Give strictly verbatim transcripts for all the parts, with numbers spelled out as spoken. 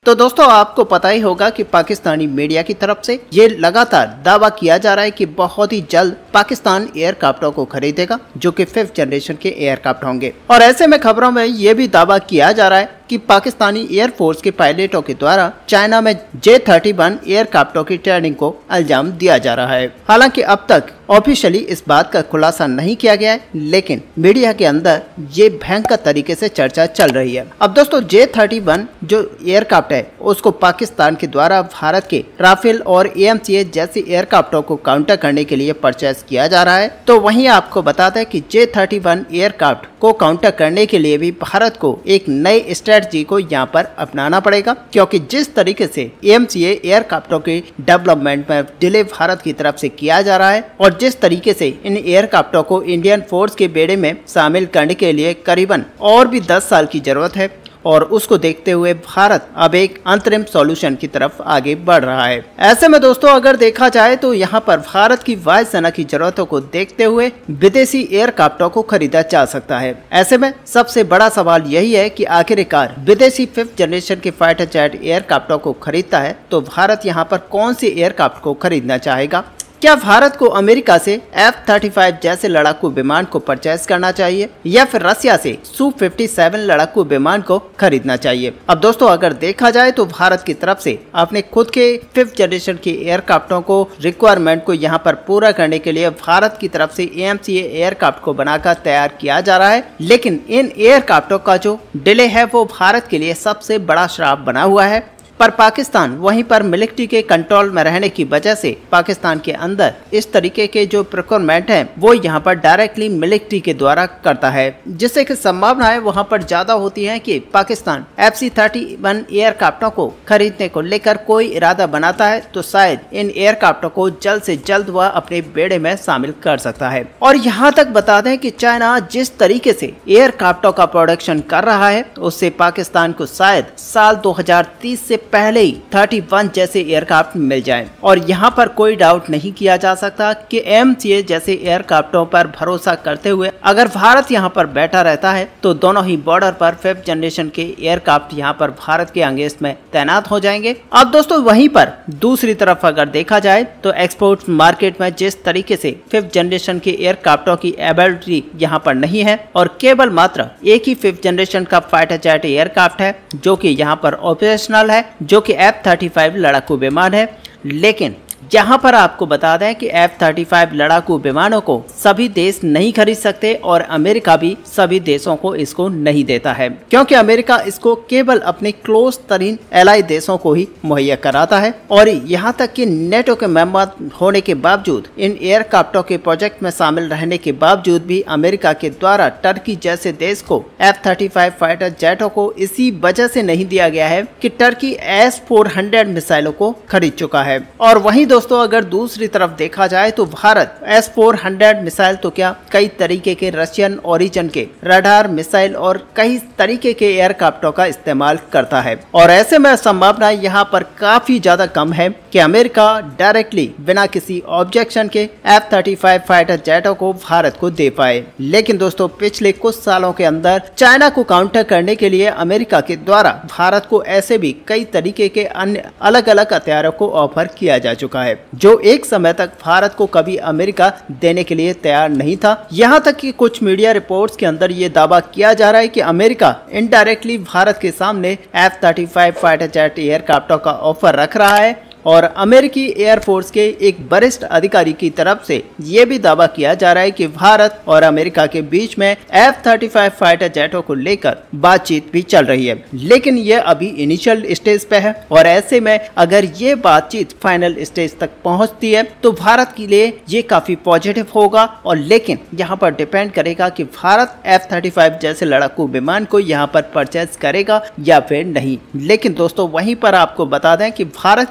तो दोस्तों आपको पता ही होगा कि पाकिस्तानी मीडिया की तरफ से ये लगातार दावा किया जा रहा है कि बहुत ही जल्द पाकिस्तान एयरक्राफ्टों को खरीदेगा जो कि फिफ्थ जनरेशन के एयरक्राफ्ट होंगे। और ऐसे में खबरों में ये भी दावा किया जा रहा है कि पाकिस्तानी एयरफोर्स के पायलटों के द्वारा चाइना में जे थर्टी वन एयरक्राफ्टों की ट्रेनिंग को इल्जाम दिया जा रहा है। हालांकि अब तक ऑफिशियली इस बात का खुलासा नहीं किया गया है, लेकिन मीडिया के अंदर ये भयंकर तरीके से चर्चा चल रही है। अब दोस्तों जे थर्टी वन जो एयरक्राफ्ट है उसको पाकिस्तान के द्वारा भारत के राफेल और ए एम सी एच जैसे एयरक्राफ्टों को काउंटर करने के लिए परचेज किया जा रहा है। तो वहीं आपको बता दें कि जे थर्टी वन एयरक्राफ्ट को काउंटर करने के लिए भी भारत को एक नई स्ट्रेटजी को यहाँ पर अपनाना पड़ेगा, क्योंकि जिस तरीके से ए एम सी एच एयरक्राफ्टों के डेवलपमेंट में डिले भारत की तरफ से किया जा रहा है और जिस तरीके से इन एयरक्राफ्टों को इंडियन फोर्स के बेड़े में शामिल करने के लिए करीबन और भी दस साल की जरूरत है, और उसको देखते हुए भारत अब एक अंतरिम सॉल्यूशन की तरफ आगे बढ़ रहा है। ऐसे में दोस्तों अगर देखा जाए तो यहाँ पर भारत की वायुसेना की जरूरतों को देखते हुए विदेशी एयरक्राफ्टों को खरीदा जा सकता है। ऐसे में सबसे बड़ा सवाल यही है कि आखिरकार विदेशी फिफ्थ जनरेशन के फाइटर जेट एयरक्राफ्टों को खरीदता है तो भारत यहाँ पर कौन सी एयरक्राफ्ट को खरीदना चाहेगा? क्या भारत को अमेरिका से एफ थर्टी फाइव जैसे लड़ाकू विमान को परचेज करना चाहिए या फिर रसिया से सू फिफ्टी सेवन लड़ाकू विमान को खरीदना चाहिए? अब दोस्तों अगर देखा जाए तो भारत की तरफ से अपने खुद के फिफ्थ जनरेशन के एयरक्राफ्टों को रिक्वायरमेंट को यहाँ पर पूरा करने के लिए भारत की तरफ से A M C H aircraft को बनाकर तैयार किया जा रहा है, लेकिन इन एयरक्राफ्टों का जो डिले है वो भारत के लिए सबसे बड़ा श्राप बना हुआ है। पर पाकिस्तान वहीं पर मिलिट्री के कंट्रोल में रहने की वजह से पाकिस्तान के अंदर इस तरीके के जो प्रोक्योरमेंट है वो यहाँ पर डायरेक्टली मिलिट्री के द्वारा करता है, जिससे कि संभावनाएं वहाँ पर ज्यादा होती हैं कि Pakistan F C thirty one एयरक्राफ्टों को खरीदने को लेकर कोई इरादा बनाता है तो शायद इन एयरक्राफ्टों को जल्द से जल्द वह अपने बेड़े में शामिल कर सकता है। और यहाँ तक बता दें कि चाइना जिस तरीके से एयरक्राफ्टों का प्रोडक्शन कर रहा है उससे पाकिस्तान को शायद साल दो हजार तीस से पहले ही थर्टी वन जैसे एयरक्राफ्ट मिल जाएं। और यहाँ पर कोई डाउट नहीं किया जा सकता कि ए एम सी एच जैसे एयरक्राफ्टों पर भरोसा करते हुए अगर भारत यहाँ पर बैठा रहता है तो दोनों ही बॉर्डर पर फिफ्थ जनरेशन के एयरक्राफ्ट यहाँ पर भारत के अगेंस्ट में तैनात हो जाएंगे। अब दोस्तों वहीं पर दूसरी तरफ अगर देखा जाए तो एक्सपोर्ट मार्केट में जिस तरीके से फिफ्थ जनरेशन के एयरक्राफ्टों की एबिलिटी यहाँ पर नहीं है और केवल मात्र एक ही फिफ्थ जनरेशन का फाइटर जेट एयरक्राफ्ट है जो कि यहाँ पर ऑपरेशनल है, जो कि एफ थर्टी फाइव लड़ाकू विमान है। लेकिन यहाँ पर आपको बता दें कि एफ थर्टी फाइव लड़ाकू विमानों को सभी देश नहीं खरीद सकते और अमेरिका भी सभी देशों को इसको नहीं देता है, क्योंकि अमेरिका इसको केवल अपने क्लोज तरीन एलाई देशों को ही मुहैया कराता है। और यहाँ तक कि नेटो के मेंबर होने के बावजूद इन एयरक्राफ्टों के प्रोजेक्ट में शामिल रहने के बावजूद भी अमेरिका के द्वारा टर्की जैसे देश को एफ थर्टी फाइव फाइटर जेटों को इसी वजह से नहीं दिया गया है कि टर्की एस फोर हंड्रेड मिसाइलों को खरीद चुका है। और वहीं दोस्तों अगर दूसरी तरफ देखा जाए तो Bharat S four hundred missile तो क्या कई तरीके के रशियन ओरिजिन के रडार मिसाइल और कई तरीके के एयरक्राफ्टों का इस्तेमाल करता है। और ऐसे में संभावना यहाँ पर काफी ज्यादा कम है कि अमेरिका डायरेक्टली बिना किसी ऑब्जेक्शन के एफ थर्टी फाइव फाइटर जेटों को भारत को दे पाए। लेकिन दोस्तों पिछले कुछ सालों के अंदर चाइना को काउंटर करने के लिए अमेरिका के द्वारा भारत को ऐसे भी कई तरीके के अन्य अलग अलग हथियारों को ऑफर किया जा चुका है जो एक समय तक भारत को कभी अमेरिका देने के लिए तैयार नहीं था। यहाँ तक कि कुछ मीडिया रिपोर्ट्स के अंदर ये दावा किया जा रहा है कि अमेरिका इनडायरेक्टली भारत के सामने F thirty five fighter jet एयरक्राफ्टों का ऑफर रख रहा है। और अमेरिकी एयरफोर्स के एक वरिष्ठ अधिकारी की तरफ से ये भी दावा किया जा रहा है कि भारत और अमेरिका के बीच में एफ थर्टी फाइव फाइटर जेटों को लेकर बातचीत भी चल रही है, लेकिन ये अभी इनिशियल स्टेज पे है। और ऐसे में अगर ये बातचीत फाइनल स्टेज तक पहुंचती है तो भारत के लिए ये काफी पॉजिटिव होगा। और लेकिन यहाँ पर डिपेंड करेगा कि भारत एफ थर्टी फाइव जैसे लड़ाकू विमान को यहाँ पर परचेज करेगा या फिर नहीं। लेकिन दोस्तों वहीं पर आपको बता दें कि भारत के लिए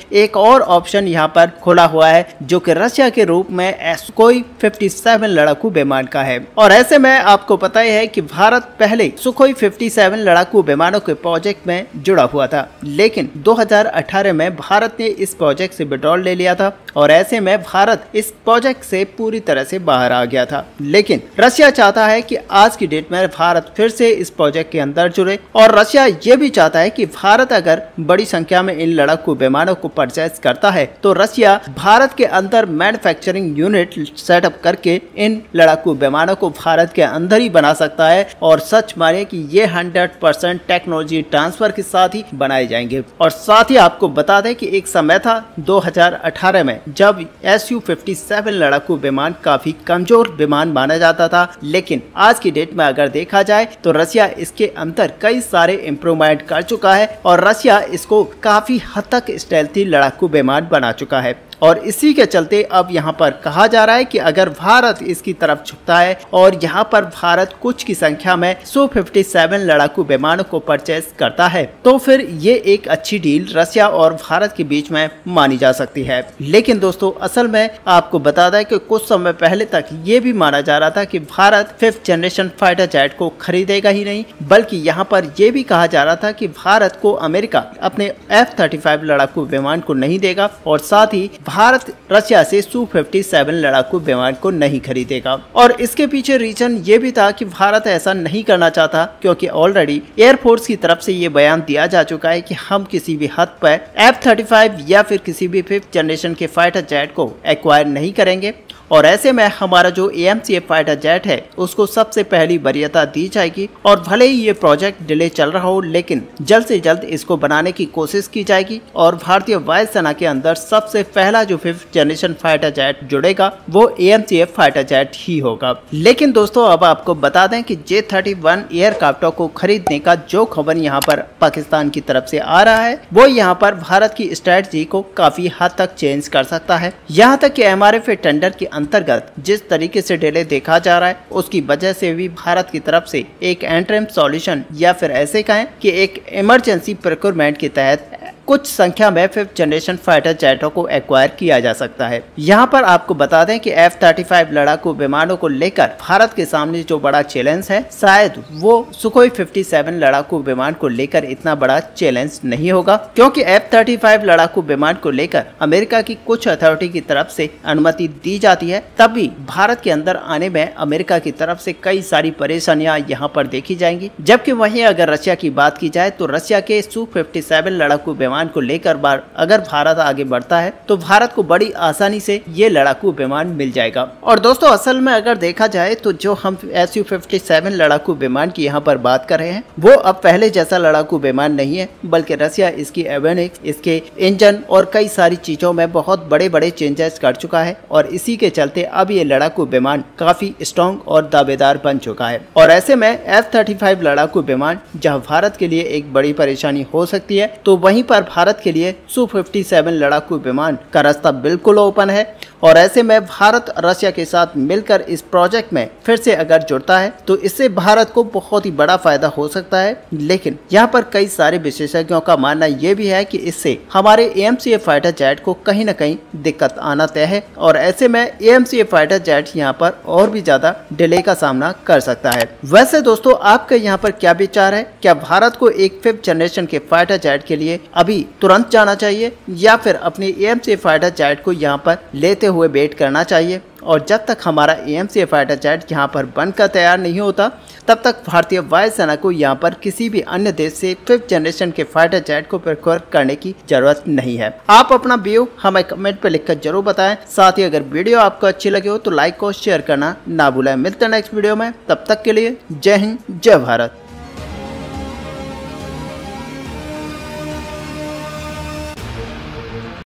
एक और ऑप्शन यहाँ पर खुला हुआ है जो कि रशिया के रूप में सुखोई सत्तावन लड़ाकू विमान का है। और ऐसे में आपको पता ही है कि भारत पहले सुखोई सत्तावन लड़ाकू विमानों के प्रोजेक्ट में जुड़ा हुआ था, लेकिन दो हज़ार अठारह में भारत ने इस प्रोजेक्ट से विड्रॉल ले लिया था और ऐसे में भारत इस प्रोजेक्ट से पूरी तरह से बाहर आ गया था। लेकिन रशिया चाहता है कि आज की डेट में भारत फिर से इस प्रोजेक्ट के अंदर जुड़े और रशिया ये भी चाहता है कि भारत अगर बड़ी संख्या में इन लड़ाकू विमानों को परचेज करता है तो रशिया भारत के अंदर मैन्युफैक्चरिंग यूनिट सेटअप करके इन लड़ाकू विमानों को भारत के अंदर ही बना सकता है। और सच माने कि ये हंड्रेड परसेंट टेक्नोलॉजी ट्रांसफर के साथ ही बनाए जाएंगे। और साथ ही आपको बता दें कि एक समय था दो हज़ार अठारह में जब एस यू सत्तावन लड़ाकू विमान काफी कमजोर विमान माना जाता था, लेकिन आज की डेट में अगर देखा जाए तो रशिया इसके अंदर कई सारे इम्प्रूवमेंट कर चुका है और रशिया इसको काफी हद तक स्टेल्थी लड़ाकू विमान बना चुका है। और इसी के चलते अब यहाँ पर कहा जा रहा है कि अगर भारत इसकी तरफ झुकता है और यहाँ पर भारत कुछ की संख्या में सू सत्तावन लड़ाकू विमानों को परचेज करता है तो फिर ये एक अच्छी डील रशिया और भारत के बीच में मानी जा सकती है। लेकिन दोस्तों असल में आपको बता दें कि कुछ समय पहले तक ये भी माना जा रहा था कि Bharat fifth generation fighter jet को खरीदेगा ही नहीं, बल्कि यहाँ पर यह भी कहा जा रहा था कि भारत को अमेरिका अपने एफ थर्टी फाइव लड़ाकू विमान को नहीं देगा और साथ ही भारत रशिया से सू सत्तावन लड़ाकू विमान को नहीं खरीदेगा। और इसके पीछे रीजन ये भी था कि भारत ऐसा नहीं करना चाहता क्योंकि ऑलरेडी एयरफोर्स की तरफ से ये बयान दिया जा चुका है कि हम किसी भी हद पर एफ थर्टी फाइव या फिर किसी भी फिफ्थ जनरेशन के फाइटर जेट को एक्वायर नहीं करेंगे और ऐसे में हमारा जो A M C F fighter jet है उसको सबसे पहली वरीयता दी जाएगी। और भले ही ये प्रोजेक्ट डिले चल रहा हो लेकिन जल्द से जल्द इसको बनाने की कोशिश की जाएगी और भारतीय वायुसेना के अंदर सबसे पहला जो फिफ्थ जनरेशन फाइटर जेट जुड़ेगा वो A M C F fighter jet ही होगा। लेकिन दोस्तों अब आपको बता दें कि जे थर्टी वन एयरक्राफ्टों को खरीदने का जो खबर यहाँ पर पाकिस्तान की तरफ से आ रहा है वो यहाँ पर भारत की स्ट्रेटजी को काफी हद तक चेंज कर सकता है। यहाँ तक कि एम आर एफ टेंडर के अंतर्गत जिस तरीके से डिले देखा जा रहा है उसकी वजह से भी भारत की तरफ से एक एंट्रम सॉल्यूशन या फिर ऐसे कहें कि एक इमरजेंसी प्रोक्योरमेंट के तहत कुछ संख्या में फिफ्थ जनरेशन फाइटर जेटों को एक्वायर किया जा सकता है। यहाँ पर आपको बता दें कि एफ थर्टी फाइव लड़ाकू विमानों को लेकर भारत के सामने जो बड़ा चैलेंज है शायद वो सुखोई सत्तावन लड़ाकू विमान को लेकर इतना बड़ा चैलेंज नहीं होगा, क्योंकि एफ थर्टी फाइव लड़ाकू विमान को लेकर अमेरिका की कुछ अथॉरिटी की तरफ से अनुमति दी जाती है, तब भी भारत के अंदर आने में अमेरिका की तरफ से कई सारी परेशानियां यहाँ पर देखी जाएंगी। जबकि वहीं अगर रशिया की बात की जाए तो रशिया के सू सत्तावन लड़ाकू विमान को लेकर बार अगर भारत आगे बढ़ता है तो भारत को बड़ी आसानी से ये लड़ाकू विमान मिल जाएगा। और दोस्तों असल में अगर देखा जाए तो जो हम एस यू सत्तावन लड़ाकू विमान की यहाँ पर बात कर रहे हैं वो अब पहले जैसा लड़ाकू विमान नहीं है, बल्कि रशिया इसकी एवियोनिक्स, इसके इंजन और कई सारी चीजों में बहुत बड़े बड़े चेंजेस कर चुका है और इसी के चलते अब ये लड़ाकू विमान काफी स्ट्रॉन्ग और दावेदार बन चुका है। और ऐसे में एफ थर्टी फाइव लड़ाकू विमान जहाँ भारत के लिए एक बड़ी परेशानी हो सकती है तो वहीं पर भारत के लिए सू सत्तावन लड़ाकू विमान का रास्ता बिल्कुल ओपन है। और ऐसे में भारत रशिया के साथ मिलकर इस प्रोजेक्ट में फिर से अगर जुड़ता है तो इससे भारत को बहुत ही बड़ा फायदा हो सकता है। लेकिन यहाँ पर कई सारे विशेषज्ञों का मानना यह भी है कि इससे हमारे A M C F fighter jet को कहीं न कहीं दिक्कत आना तय है और ऐसे में A M C F fighter jet यहाँ पर और भी ज्यादा डिले का सामना कर सकता है। वैसे दोस्तों आपका यहाँ पर क्या विचार है? क्या भारत को एक फिफ्थ जनरेशन के फाइटर जेट के लिए अभी तुरंत जाना चाहिए या फिर अपने A M C F fighter jet को यहाँ पर लेते हुए वेट करना चाहिए? और जब तक हमारा A M C F fighter jet यहाँ पर बनकर तैयार नहीं होता तब तक भारतीय वायुसेना को यहाँ पर किसी भी अन्य देश से फिफ्थ जनरेशन के फाइटर जेट को प्रोक्योर करने की जरूरत नहीं है। आप अपना व्यू हमें कमेंट पर लिखकर जरूर बताएं। साथ ही अगर वीडियो आपको अच्छी लगे हो तो लाइक और शेयर करना ना भूलें। मिलते हैं नेक्स्ट वीडियो में, तब तक के लिए जय हिंद जय भारत।